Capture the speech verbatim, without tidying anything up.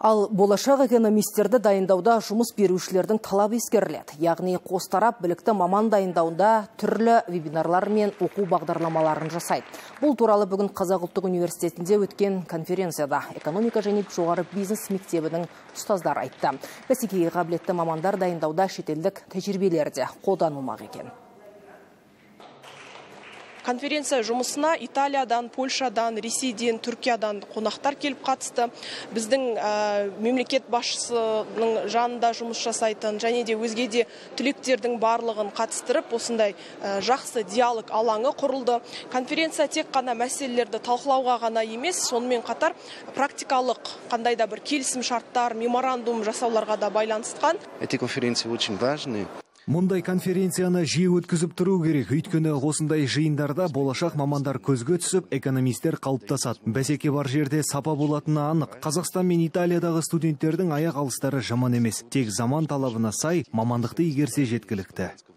Ал болашақ экономистерді дайындауда жұмыс берушілердің талабы ескеріледі. Яғни қос тарап білікті маман дайындауда түрлі вебинарлар мен оқу бағдарламаларын жасайды. Бұл туралы бүгін Қазақ ұлттық университетінде өткен конференцияда экономика және жоғары бизнес мектебінің ұстаздары айтты. Бәсекеге қабілетті мамандар дайындауда шетелдік тәжірибелерде қолданылмақ екен. Конференция жұмысына Италиядан, Польшадан, Ресейден, Түркиядан қонақтар келіп қатысты. Біздің ә, мемлекет басшысының жанында жұмыс жасайтын және де өзге де түлектердің барлығын қатыстырып, осындай ә, жақсы диалог алаңы құрылды. Конференция тек қана мәселелерді талқылауға ғана емес, сонымен қатар практикалық қандай да бір келісім шарттар, меморандум жасауларға да байланысқан. Эти конференции очень важны. Мұндай конференцияны жиі өткізіп тұру керек, өйткені осындай жиындарда болашақ мамандар көзге түсіп, экономистер қалыптасады. Бәсеке бар жерде сапа болатыны анық. Қазақстан мен Италиядағы студенттердің аяқ алыстары жаман емес. Тек заман талабына сай мамандықты игерсе жеткілікті.